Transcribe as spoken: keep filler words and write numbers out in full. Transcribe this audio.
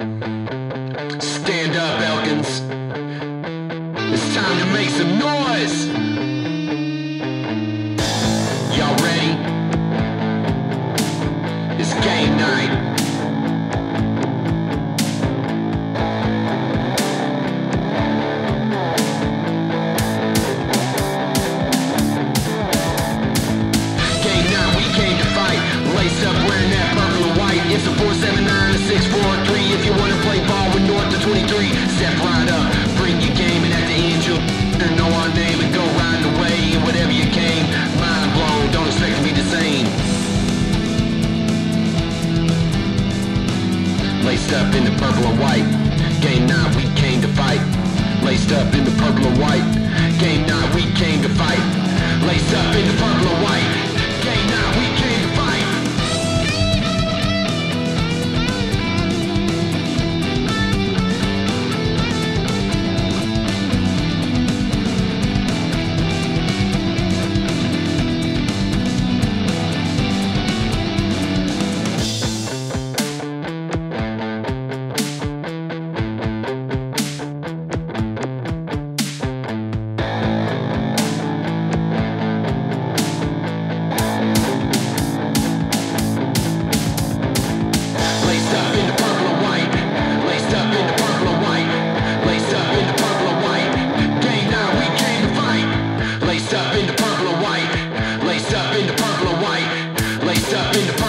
Stand up, Elkins. It's time to make some noise. Y'all ready? It's game night. Game night, we came to fight. Lace up wearing that purple and white. It's a four seven nine, a six four three. If you wanna play ball with North to twenty-three, step right up, bring your game, and at the end you'll know our name and go riding away. And whatever you came, mind blown, don't expect to be the same. Laced up in the purple and white. Game night, we came to fight. Laced up in the purple and white. Game night, we came to fight. Laced up in the purple and white. Game night, we came to fight. Laced up in the purple and white. Laced up in the purple and white. Laced up in the